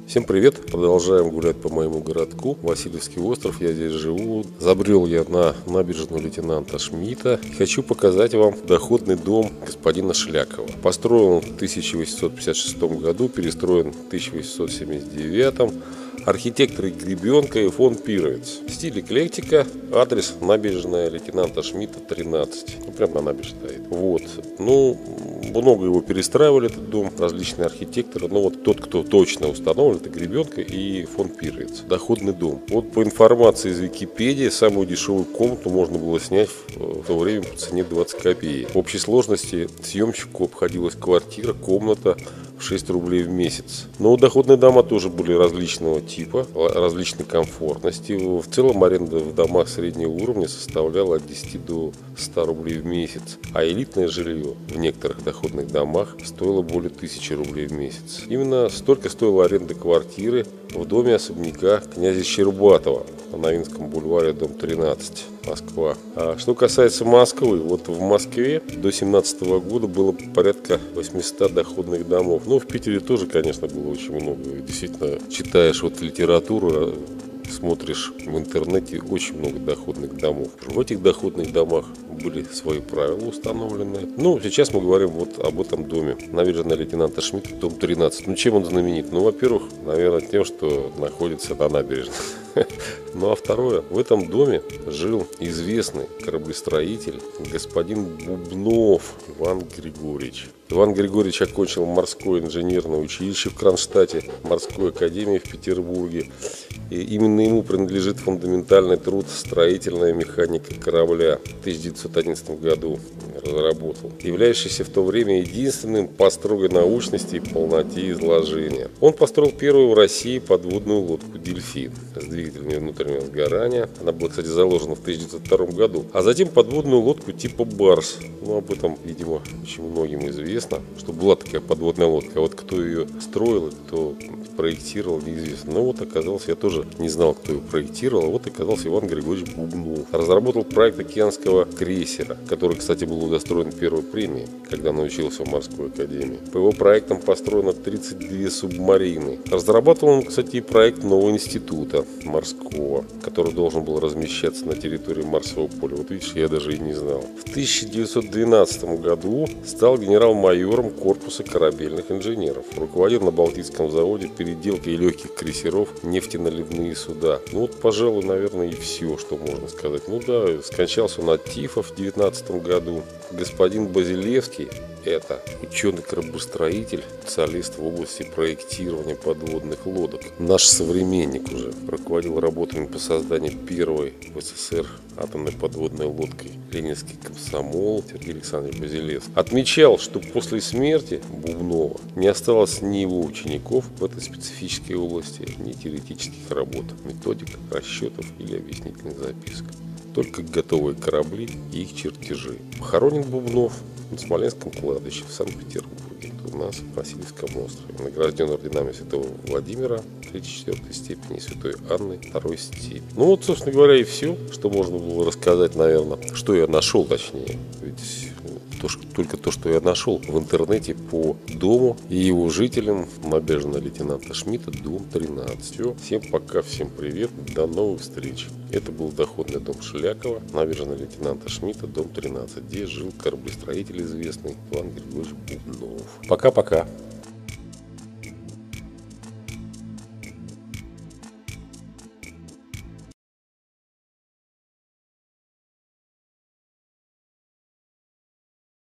Всем привет! Продолжаем гулять по моему городку. Васильевский остров, я здесь живу. Забрел я на набережную лейтенанта Шмидта. Хочу показать вам доходный дом господина Шлякова. Построен в 1856 году, перестроен в 1879. Архитекторы Гребенка и фон Пировец. Стиль эклектика. Адрес набережная лейтенанта Шмидта 13. Прямо на набережной стоит. Вот. Много его перестраивали, этот дом, различные архитекторы. Но вот тот, кто точно установлен, это Гребенка и фон Пировец. Доходный дом. Вот по информации из Википедии, самую дешевую комнату можно было снять в то время по цене 20 копеек. В общей сложности съемщику обходилась квартира, комната в 6 рублей в месяц. Но доходные дома тоже были различного типа, различной комфортности. В целом аренда в домах среднего уровня составляла от 10 до 100 рублей в месяц. А элитное жилье в некоторых доходных домах стоило более 1000 рублей в месяц. Именно столько стоила аренда квартиры в доме особняка князя Щербатова на Новинском бульваре, дом 13, Москва. А что касается Москвы, вот в Москве до 2017 года было порядка 800 доходных домов. В Питере тоже, конечно, было очень много. Действительно, читаешь литературу, смотришь в интернете, очень много доходных домов. В этих доходных домах были свои правила установлены. Сейчас мы говорим об этом доме. Набережная лейтенанта Шмидта, дом 13. Чем он знаменит? Во-первых, наверное, тем, что находится на набережной. А второе, в этом доме жил известный кораблестроитель господин Бубнов Иван Григорьевич. Иван Григорьевич окончил морское инженерное училище в Кронштадте, морской академии в Петербурге. И именно ему принадлежит фундаментальный труд «Строительная механика корабля» в 1911 году разработал, являющийся в то время единственным по строгой научности и полноте изложения. Он построил первую в России подводную лодку «Дельфин» с двигателями внутреннего сгорания. Она была, кстати, заложена в 1902 году. А затем подводную лодку типа «Барс». Об этом, видимо, очень многим известно, что была такая подводная лодка. А вот кто ее строил, кто проектировал, неизвестно. Оказалось, я тоже не знал, кто ее проектировал. Оказался Иван Григорьевич Бубнов. Разработал проект океанского крейсера, который, кстати, был удостоен первой премии, когда научился в морской академии. По его проектам построено 32 субмарины. Разрабатывал он, кстати, и проект нового института морского, который должен был размещаться на территории Марсового поля. Видишь, я даже и не знал. В 1912 году стал генерал-майором корпуса корабельных инженеров. Руководил на Балтийском заводе переделкой легких крейсеров нефтеналивные суда. Пожалуй, наверное, и все, что можно сказать. Скончался он от тифа в 19 году. Господин Базилевский – это ученый-кораблестроитель, специалист в области проектирования подводных лодок. Наш современник уже руководил работами по созданию первой в СССР атомной подводной лодкой «Ленинский комсомол» Сергей Александрович Базилевский. Отмечал, что после смерти Бубнова не осталось ни его учеников в этой специфической области, ни теоретических работ, методик, расчетов или объяснительных записок. Только готовые корабли и их чертежи. Похоронен Бубнов на Смоленском кладбище в Санкт-Петербурге. Это у нас в Васильевском острове. Награжден орденами святого Владимира 3-4 степени, святой Анны 2 степени. Собственно говоря, и все, что можно было рассказать, наверное. Что я нашел, точнее. Ведь только то, что я нашел в интернете по дому и его жителям набережной лейтенанта Шмидта, дом 13. Все. Всем пока, всем привет, до новых встреч. Это был доходный дом Шлякова, набережная лейтенанта Шмидта, дом 13, где жил кораблестроитель известный Иван Григорьевич Бубнов. Пока-пока.